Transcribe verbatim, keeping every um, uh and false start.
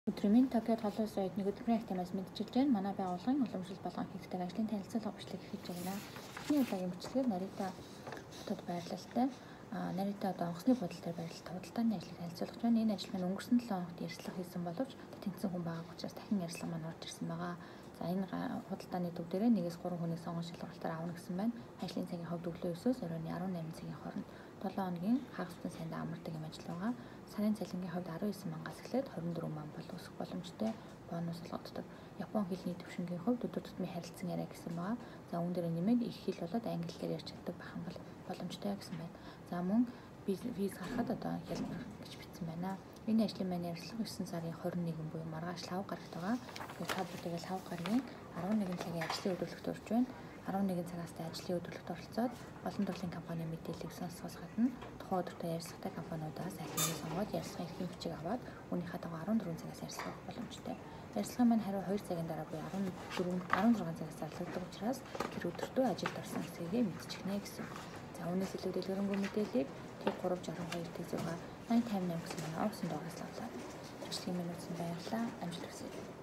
Өдрийн Токиод холбоо соёд нэг өдрийн активаас мэдчилж байна. Манай байгууллагын уламжлал болгон хийгддэг ажлын танилцуулга бичлэг хийж байна. Эхний удаагийн бичлэгээр Нарита хотод байрлалтай Нарита одоо онгоцны буудлын дээр байрлалтай худалдааны ажлыг танилцуулж байна. Энэ ажил маань өнгөрсөн долоо хоногт ярьцлага хийсэн боловч тэнцсэн хүн байгаа учраас дахин ярьцлага маань орж ирсэн байгаа. За энэ худалдааны төв дээрээ нэгээс гурван хүнийг сонгон шалгалтаар авна гэсэн байна. Ажлын цагийн хувьд өглөө өсөөс оройн арван найман цагийн хооронд долоо хоногийн хагас бүтэн сайнд амардаг юм ажил байгаа. Сарын цалингийн хувьд арван эсрэг мянгаас эхлээд хорин дөрвөн мянган бол өсөх боломжтой бонус олгогддог. Япон хэлний төвшингийн хувьд өдөр тутмын харилцан яриа гэсэн байгаа. За үүн дээр нэмээд их хэл болоод англи хэлээр ярьж чаддаг байх юм бол боломжтой гэсэн байна. За мөн виз гарахад одоо хялбар гэж бичсэн байна. Энэ ажлын маань ярилцлага есөн сарын хорин нэгэн буюу маргааш лав гарагт байгаа. Та бүтээгэл лав гарагийн арван нэгэн цагийн ажлын өдрөлгөт орж байна. арван нэгэн цагаас ажлын өдрөлгөт оролцоод олон төрлийн компани мэдээллийг сонсохоос гадна тухайн өдөртөө ярилцлагатай компаниудаас аль нэгийг сонгоод ярилцлагын эрхийн бичиг аваад үүнийхээ дагуу арван дөрвөн цагаас ярилцлага авах боломжтой. Ярилцлага маань хариу хоёр цагийн дараа буюу арван дөрвөн арван зургаан цагаас зарлагддаг учраас тэр өдөртөө ажилд орсон хэсгээ мэдчихнэ гэсэн. За үүнээс илүү дэлгэрэнгүй мэдээллийг тэг гурав шарган хоёр тэг зураг найн тайм нэмсэн манай офсын дугаараас авлаа. Бичлэгийн минь үзсэн баярлалаа. Амжилт хүсье.